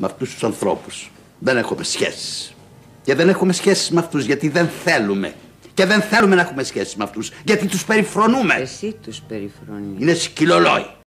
με αυτούς τους ανθρώπους. Δεν έχουμε σχέσεις. Και δεν έχουμε σχέσεις με αυτούς γιατί δεν θέλουμε. Και δεν θέλουμε να έχουμε σχέσεις με αυτούς γιατί τους περιφρονούμε. Εσύ τους περιφρονείς. Είναι σκυλολόι.